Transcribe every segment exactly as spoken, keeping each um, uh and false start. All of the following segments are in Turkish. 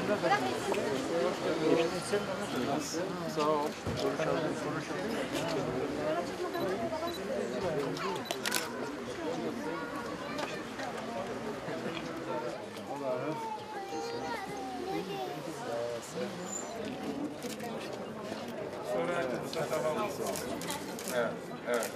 Sağ ol. Konuşalım, konuşalım. Sonra tamam. Evet, evet.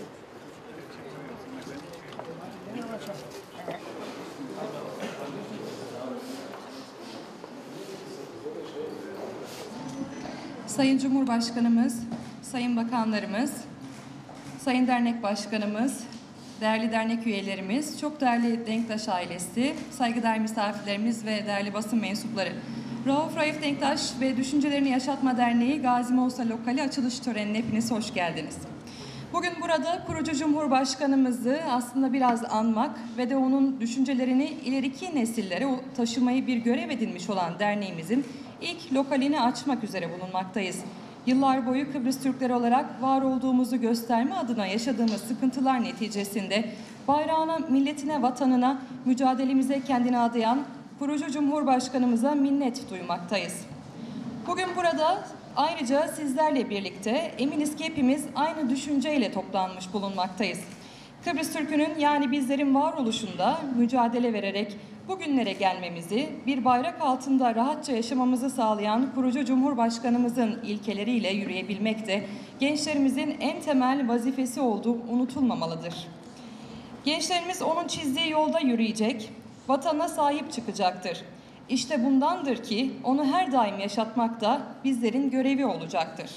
Sayın Cumhurbaşkanımız, Sayın Bakanlarımız, Sayın Dernek Başkanımız, değerli dernek üyelerimiz, çok değerli Denktaş ailesi, saygıdeğer misafirlerimiz ve değerli basın mensupları. Rauf Raif Denktaş ve Düşüncelerini Yaşatma Derneği Gazi Mausa Lokali açılış törenine hepiniz hoş geldiniz. Bugün burada kurucu Cumhurbaşkanımızı aslında biraz anmak ve de onun düşüncelerini ileriki nesillere taşımayı bir görev edinmiş olan derneğimizin ilk lokalini açmak üzere bulunmaktayız. Yıllar boyu Kıbrıs Türkleri olarak var olduğumuzu gösterme adına yaşadığımız sıkıntılar neticesinde bayrağına, milletine, vatanına, mücadelemize kendini adayan kurucu Cumhurbaşkanımıza minnet duymaktayız. Bugün burada ayrıca sizlerle birlikte eminiz ki hepimiz aynı düşünceyle toplanmış bulunmaktayız. Kıbrıs Türk'ünün yani bizlerin varoluşunda mücadele vererek bugünlere gelmemizi, bir bayrak altında rahatça yaşamamızı sağlayan kurucu Cumhurbaşkanımızın ilkeleriyle yürüyebilmek de gençlerimizin en temel vazifesi olduğu unutulmamalıdır. Gençlerimiz onun çizdiği yolda yürüyecek, vatana sahip çıkacaktır. İşte bundandır ki onu her daim yaşatmak da bizlerin görevi olacaktır.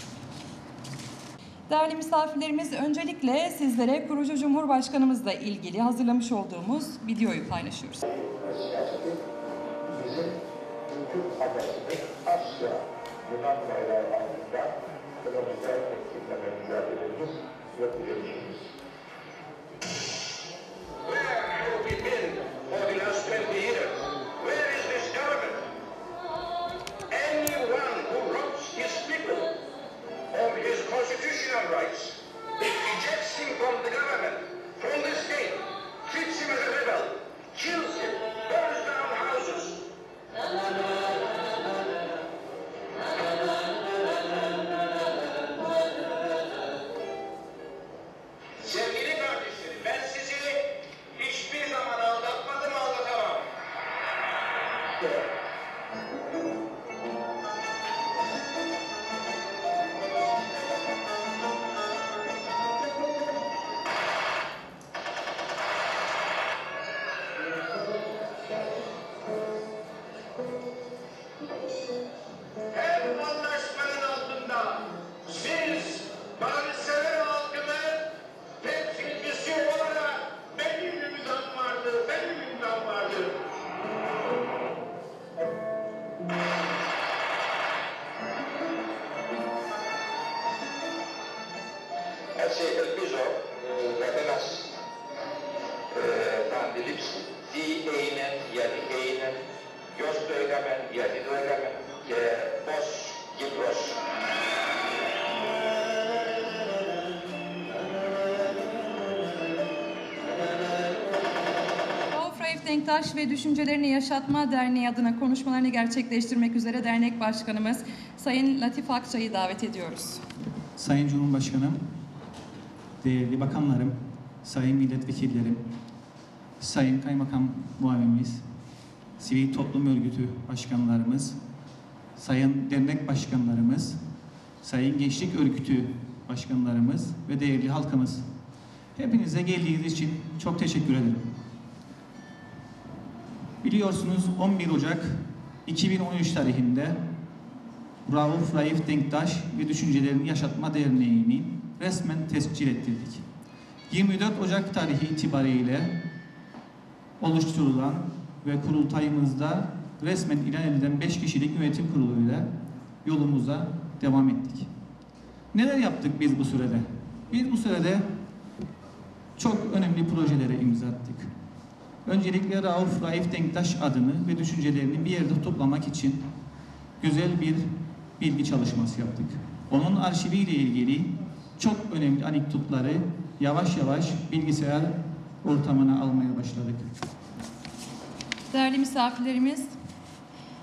Değerli misafirlerimiz, öncelikle sizlere kurucu Cumhurbaşkanımızla ilgili hazırlamış olduğumuz videoyu paylaşıyoruz. Bizim mümkün adasını Asya Yunan bayrağı altında kılımıza etkinleme mücadelemiz ve direnişimiz. Where have we been for the last twenty years? Where is this government? Anyone who robs his people of his constitutional rights, ejects him from the government, from the state, treats him as a rebel, kills him, burns down houses. Sevgili kardeşlerim, ben sizi hiçbir zaman aldatmadım, aldatamam. Her anlaşmanın altında siz barışsever halkını temsilcisi olarak benim ümidam vardı, benim ümidam vardı. Έτσι ελπίζω καθένας να αντιλήψει τι είναι, γιατί είναι, ποιος το έκαμε, γιατί το έκαμε και πώς Κύπρος. Rauf Raif Denktaş ve Düşüncelerini Yaşatma Derneği adına konuşmalarını gerçekleştirmek üzere dernek başkanımız Sayın Latif Akçay'ı davet ediyoruz. Sayın Cumhurbaşkanım, değerli bakanlarım, sayın milletvekillerim, sayın kaymakam muavinimiz, sivil toplum örgütü başkanlarımız, sayın dernek başkanlarımız, sayın gençlik örgütü başkanlarımız ve değerli halkımız. Hepinize geldiğiniz için çok teşekkür ederim. Biliyorsunuz on bir Ocak iki bin on üç tarihinde Rauf Raif Denktaş ve Düşüncelerini Yaşatma Derneği'ni resmen tescil ettirdik. yirmi dört Ocak tarihi itibariyle oluşturulan ve kurultayımızda resmen ilan edilen beş kişilik yönetim kuruluyla yolumuza devam ettik. Neler yaptık biz bu sürede? Biz bu sürede çok önemli projelere imza attık. Öncelikle Rauf Raif Denktaş adını ve düşüncelerini bir yerde toplamak için güzel bir bilgi çalışması yaptık. Onun arşiviyle ilgili çok önemli anekdotları yavaş yavaş bilgisayar ortamına almaya başladık. Değerli misafirlerimiz,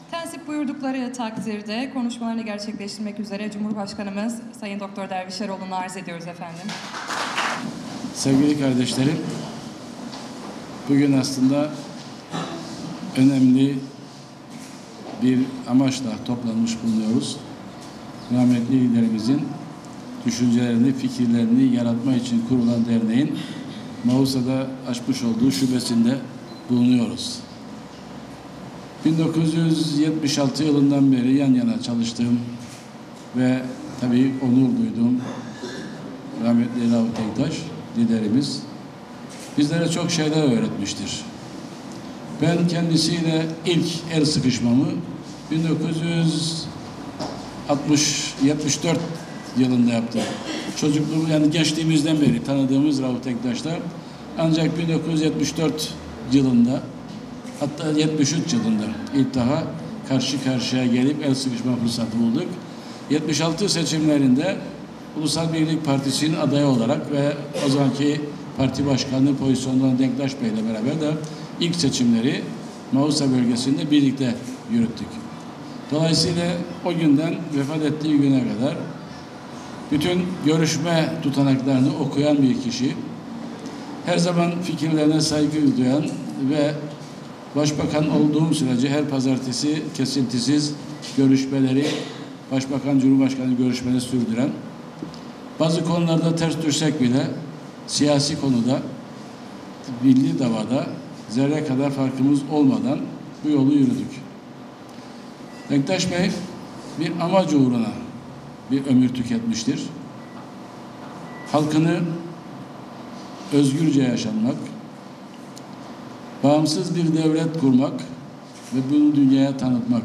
Tensip buyurdukları takdirde konuşmalarını gerçekleştirmek üzere Cumhurbaşkanımız Sayın Doktor Derviş Eroğlu'nu arz ediyoruz efendim. Sevgili kardeşlerim, bugün aslında önemli bir amaçla toplanmış bulunuyoruz. Rahmetli liderimizin düşüncelerini, fikirlerini yaratma için kurulan derneğin Mausa'da açmış olduğu şubesinde bulunuyoruz. bin dokuz yüz yetmiş altı yılından beri yan yana çalıştığım ve tabii onur duyduğum rahmetli Rauf Denktaş liderimiz bizlere çok şeyler öğretmiştir. Ben kendisiyle ilk el sıkışmamı bin dokuz yüz altmış yetmiş dört yılında yaptım. Çocukluğum yani gençliğimizden beri tanıdığımız Rauf Denktaş'ta ancak bin dokuz yüz yetmiş dört yılında hatta yetmiş üç yılında ilk daha karşı karşıya gelip el sıkışma fırsatı bulduk. yetmiş altı seçimlerinde Ulusal Birlik Partisi'nin adayı olarak ve o zamanki parti başkanlığı pozisyonundan Denktaş Bey ile beraber de ilk seçimleri Mausa bölgesinde birlikte yürüttük. Dolayısıyla o günden vefat ettiği güne kadar bütün görüşme tutanaklarını okuyan bir kişi, her zaman fikirlerine saygı duyan ve Başbakan olduğum sürece her pazartesi kesintisiz görüşmeleri, Başbakan, Cumhurbaşkanı görüşmeleri sürdüren, bazı konularda ters düşsek bile siyasi konuda, milli davada zerre kadar farkımız olmadan bu yolu yürüdük. Denktaş Bey bir amaç uğruna bir ömür tüketmiştir. Halkını özgürce yaşanmak, bağımsız bir devlet kurmak ve bunu dünyaya tanıtmak.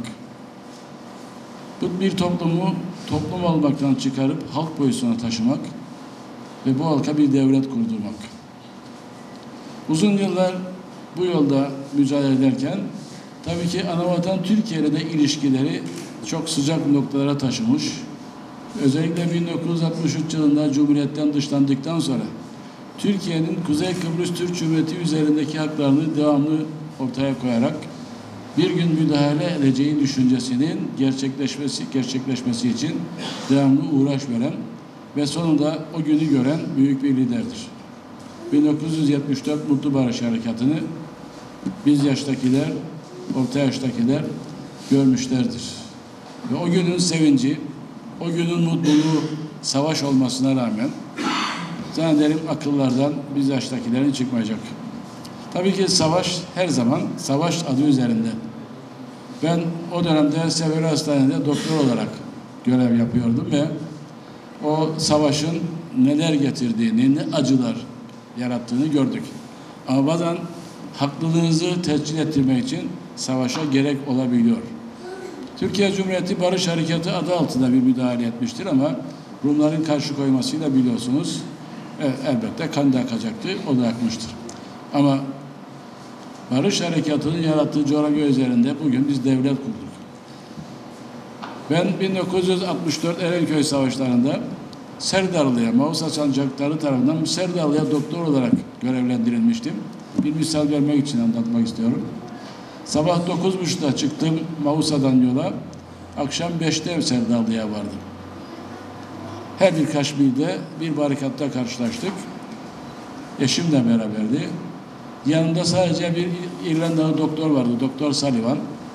Bu bir toplumu toplum olmaktan çıkarıp halk boyutuna taşımak ve bu halka bir devlet kurdurmak. Uzun yıllar bu yolda mücadele ederken tabii ki Anavatan Türkiye ile de ilişkileri çok sıcak noktalara taşımış. Özellikle bin dokuz yüz altmış üç yılında Cumhuriyet'ten dışlandıktan sonra Türkiye'nin Kuzey Kıbrıs Türk Cumhuriyeti üzerindeki haklarını devamlı ortaya koyarak bir gün müdahale edeceği düşüncesinin gerçekleşmesi, gerçekleşmesi için devamlı uğraş veren ve sonunda o günü gören büyük bir liderdir. bin dokuz yüz yetmiş dört Mutlu Barış Harekatı'nı biz yaştakiler, orta yaştakiler görmüşlerdir. Ve o günün sevinci, o günün mutluluğu savaş olmasına rağmen zannederim akıllardan biz yaştakilerin çıkmayacak. Tabii ki savaş her zaman savaş adı üzerinde. Ben o dönemde Severi Hastane'de doktor olarak görev yapıyordum ve o savaşın neler getirdiğini, ne acılar yarattığını gördük. Ama bazen haklılığınızı tescil ettirmek için savaşa gerek olabiliyor. Türkiye Cumhuriyeti Barış Harekatı adı altında bir müdahale etmiştir ama Rumların karşı koymasıyla biliyorsunuz evet, elbette kan da akacaktı, o da akmıştır. Ama Barış Harekatı'nın yarattığı coğrafya üzerinde bugün biz devlet kurduk. Ben bin dokuz yüz altmış dört Erenköy Savaşları'nda Serdarlı'ya, Mausa sancakları tarafından Serdarlı'ya doktor olarak görevlendirilmiştim. Bir misal vermek için anlatmak istiyorum. Sabah dokuz buçukta çıktım Mausa'dan yola, akşam beşte Serdarlı'ya vardım. Her birkaç milde bir barikatta karşılaştık. Eşim de beraberdi. Yanında sadece bir İrlandalı doktor vardı, Doktor Sullivan.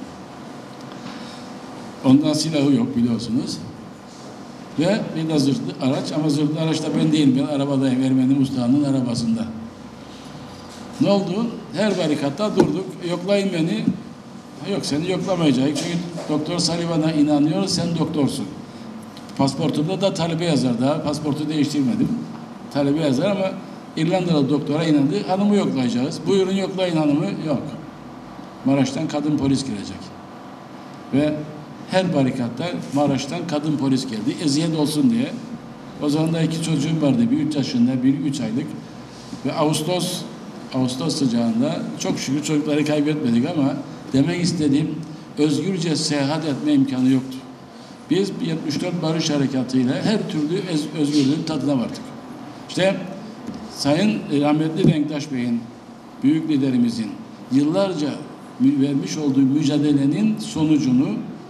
Ondan silahı yok biliyorsunuz. Ve bir de zırhlı araç, ama zırhlı araç da ben değilim, ben arabadayım, Ermeni Mustafa'nın arabasında. Ne oldu? Her barikatta durduk, yoklayın beni. Yok, seni yoklamayacak. Çünkü Doktor Sullivan'a inanıyor, sen doktorsun. Pasportumda da talebe yazar, daha pasportu değiştirmedim. Talebe yazar ama İrlandalı doktora inandı, hanımı yoklayacağız. Buyurun yoklayın hanımı, yok. Maraş'tan kadın polis girecek. Ve her barikatta Maraş'tan kadın polis geldi, eziyet olsun diye. O zaman da iki çocuğum vardı, bir üç yaşında, bir üç aylık. Ve Ağustos, Ağustos sıcağında çok şükür çocukları kaybetmedik ama demek istediğim özgürce seyahat etme imkanı yoktu. Biz yetmiş dört Barış Harekatı ile her türlü özgürlüğün tadına vardık. İşte Sayın rahmetli Denktaş Bey'in, büyük liderimizin yıllarca vermiş olduğu mücadelenin sonucunu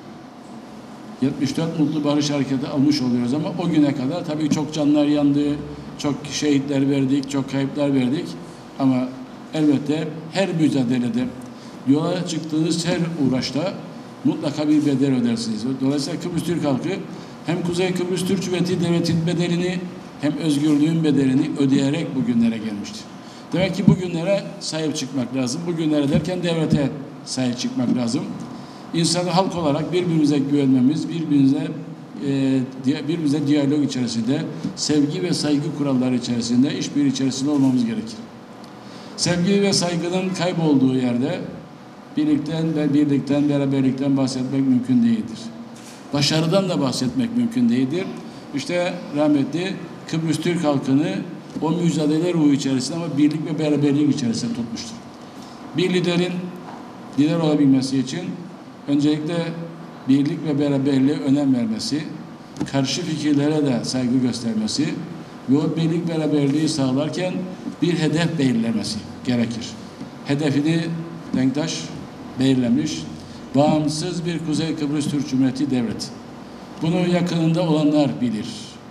yetmiş dört Mutlu Barış Harekatı almış oluyoruz ama o güne kadar tabii çok canlar yandı, çok şehitler verdik, çok kayıplar verdik ama elbette her mücadelede, yola çıktığınız her uğraşta mutlaka bir bedel ödersiniz. Dolayısıyla Kıbrıs Türk halkı hem Kuzey Kıbrıs Türk Cumhuriyeti Devleti'nin bedelini hem özgürlüğün bedelini ödeyerek bugünlere gelmiştir. Demek ki bugünlere sahip çıkmak lazım. Bugünlere derken devlete sahip çıkmak lazım. İnsanı halk olarak birbirimize güvenmemiz, birbirimize e, birbirimize diyalog içerisinde, sevgi ve saygı kuralları içerisinde, işbirliği içerisinde olmamız gerekir. Sevgi ve saygının kaybolduğu yerde birlikten ve birlikten, beraberlikten bahsetmek mümkün değildir. Başarıdan da bahsetmek mümkün değildir. İşte rahmetli Kıbrıs Türk halkını o mücadele ruhu içerisinde ama birlik ve beraberlik içerisinde tutmuştur. Bir liderin lider olabilmesi için öncelikle birlik ve beraberliğe önem vermesi, karşı fikirlere de saygı göstermesi ve o birlik beraberliği sağlarken bir hedef belirlemesi gerekir. Hedefini Denktaş belirlemiş, bağımsız bir Kuzey Kıbrıs Türk Cumhuriyeti devleti. Bunu yakınında olanlar bilir.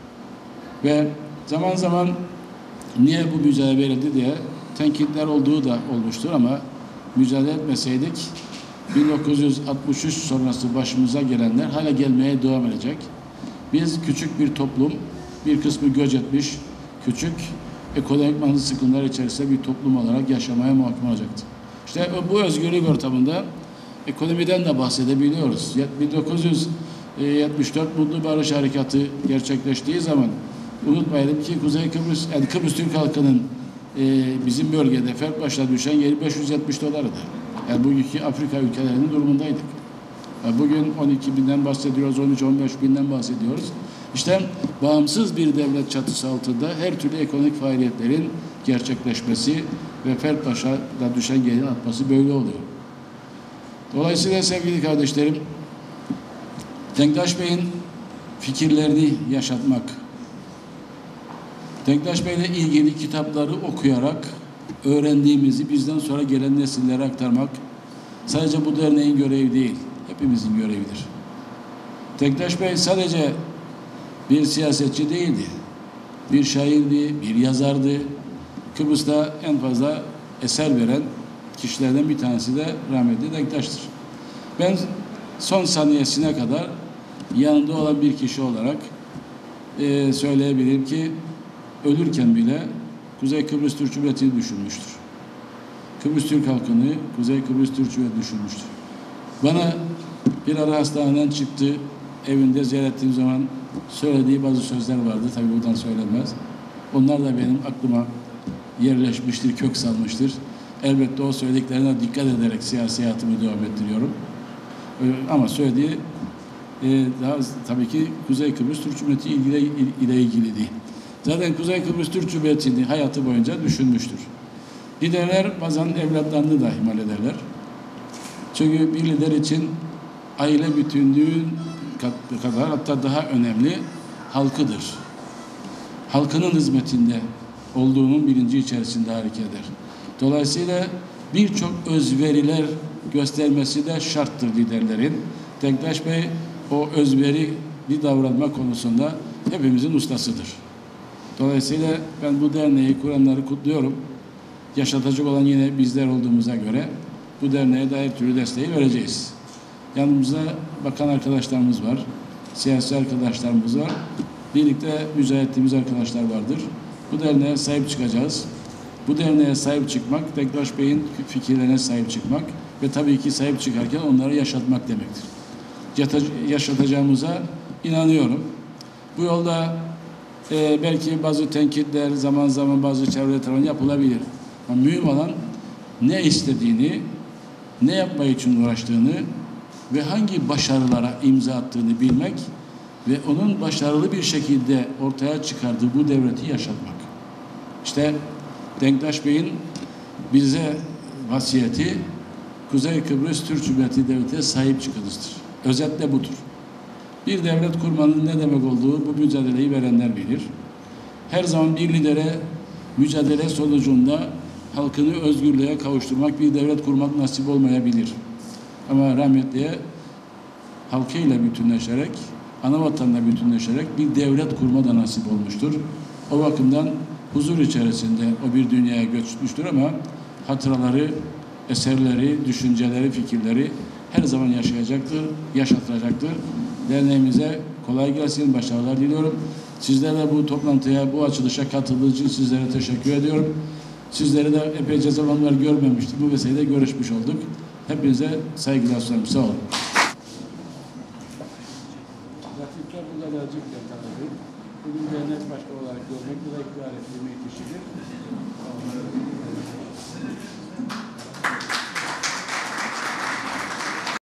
Ve zaman zaman niye bu mücadele verildi diye tenkitler olduğu da olmuştur ama mücadele etmeseydik bin dokuz yüz altmış üç sonrası başımıza gelenler hala gelmeye devam edecek. Biz küçük bir toplum, bir kısmı göç etmiş, küçük ekonomik sıkıntılar içerisinde bir toplum olarak yaşamaya mahkum olacaktı. İşte bu özgürlük ortamında ekonomiden de bahsedebiliyoruz. bin dokuz yüz yetmiş dört Mutlu Barış Harekatı gerçekleştiği zaman unutmayalım ki Kuzey Kıbrıs, yani Kıbrıs Türk halkının e, bizim bölgede fert başına düşen yeri beş yüz yetmiş dolardı. Yani bugünkü Afrika ülkelerinin durumundaydık. Yani bugün on iki binden bahsediyoruz, on üç on beş binden bahsediyoruz. İşte bağımsız bir devlet çatısı altında her türlü ekonomik faaliyetlerin gerçekleşmesi ve fert başına da düşen gelirin artması böyle oluyor. Dolayısıyla sevgili kardeşlerim, Denktaş Bey'in fikirlerini yaşatmak, Denktaş Bey'le ilgili kitapları okuyarak öğrendiğimizi bizden sonra gelen nesillere aktarmak sadece bu derneğin görevi değil, hepimizin görevidir. Denktaş Bey sadece bir siyasetçi değildi, bir şairdi, bir yazardı. Kıbrıs'ta en fazla eser veren kişilerden bir tanesi de rahmetli Denktaş'tır. Ben son saniyesine kadar yanında olan bir kişi olarak e, söyleyebilirim ki ölürken bile Kuzey Kıbrıs Türk Cumhuriyeti'ni düşünmüştür. Kıbrıs Türk halkını Kuzey Kıbrıs Türk Cumhuriyeti düşünmüştür. Bana bir ara hastaneden çıktı, evinde ziyaret ettiğim zaman söylediği bazı sözler vardı. Tabii buradan söylenmez. Onlar da benim aklıma yerleşmiştir, kök salmıştır. Elbette o söylediklerine dikkat ederek siyasi hayatımı devam ettiriyorum. Ama söylediği e, daha tabii ki Kuzey Kıbrıs Türk Cumhuriyeti ile, ile ilgili değil. Zaten Kuzey Kıbrıs Türk Cumhuriyeti'ni hayatı boyunca düşünmüştür. Liderler bazen evlatlarını da ihmal ederler. Çünkü bir lider için aile bütünlüğün kadar hatta daha önemli halkıdır. Halkının hizmetinde olduğunun bilinci içerisinde hareket eder. Dolayısıyla birçok özveriler göstermesi de şarttır liderlerin. Denktaş Bey o özverili davranma konusunda hepimizin ustasıdır. Dolayısıyla ben bu derneği kuranları kutluyorum. Yaşatacak olan yine bizler olduğumuza göre bu derneğe de her türlü desteği vereceğiz. Yanımızda bakan arkadaşlarımız var, siyasi arkadaşlarımız var, birlikte mücadele ettiğimiz arkadaşlar vardır. Bu derneğe sahip çıkacağız. Bu derneğe sahip çıkmak, Denktaş Bey'in fikirlerine sahip çıkmak ve tabii ki sahip çıkarken onları yaşatmak demektir. Yaşatacağımıza inanıyorum. Bu yolda e, belki bazı tenkitler, zaman zaman bazı çevre tarafından yapılabilir. Ama mühim olan ne istediğini, ne yapmak için uğraştığını ve hangi başarılara imza attığını bilmek ve onun başarılı bir şekilde ortaya çıkardığı bu devleti yaşatmak. İşte Denktaş Bey'in bize vasiyeti Kuzey Kıbrıs Türk Cumhuriyeti Devleti'ne sahip çıkınızdır. Özetle budur. Bir devlet kurmanın ne demek olduğu bu mücadeleyi verenler bilir. Her zaman bir lidere mücadele sonucunda halkını özgürlüğe kavuşturmak, bir devlet kurmak nasip olmayabilir. Ama rahmetliye halkıyla bütünleşerek, ana vatanla bütünleşerek bir devlet kurma da nasip olmuştur. O bakımdan huzur içerisinde o bir dünyaya göçmüştür ama hatıraları, eserleri, düşünceleri, fikirleri her zaman yaşayacaktır, yaşatılacaktır. Derneğimize kolay gelsin, başarılar diliyorum. Sizlerle bu toplantıya, bu açılışa katıldığı için sizlere teşekkür ediyorum. Sizleri de epeyce zamanlar görmemiştik. Bu vesileyle görüşmüş olduk. Hepinize saygılar sunarım. Sağ olun. Latifler bu kadarcık detaylı. Bugün dernek başkanı olarak görmek ve ikrar ettiğim kişidir.